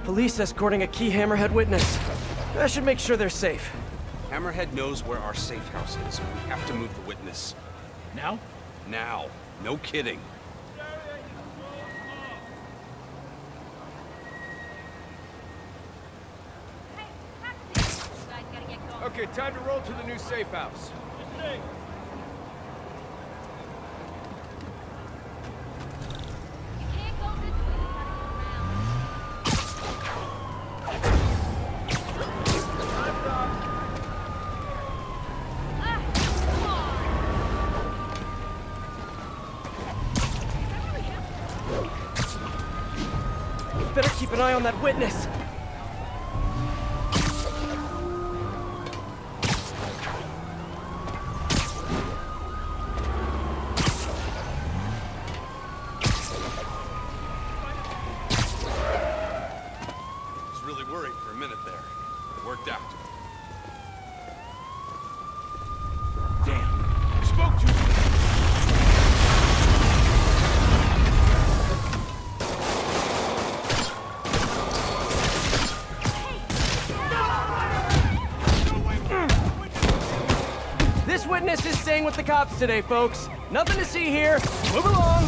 Police escorting a key Hammerhead witness. I should make sure they're safe. Hammerhead knows where our safe house is. We have to move the witness. Now? Now. No kidding. Okay, time to roll to the new safe house. Better keep an eye on that witness. Was really worried for a minute there. It worked out. Damn. Spoke to you. This witness is staying with the cops today, folks. Nothing to see here. Move along.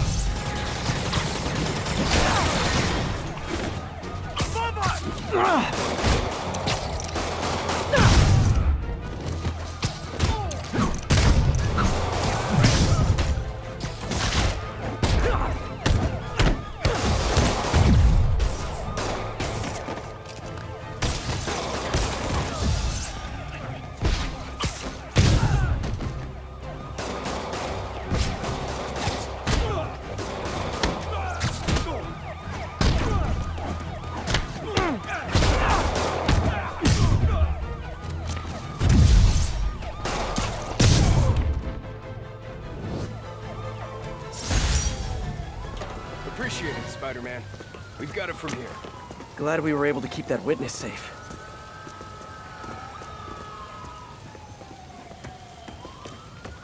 Appreciate it, Spider-Man. We've got it from here. Glad we were able to keep that witness safe.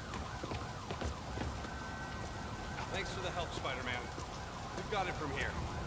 Thanks for the help, Spider-Man. We've got it from here.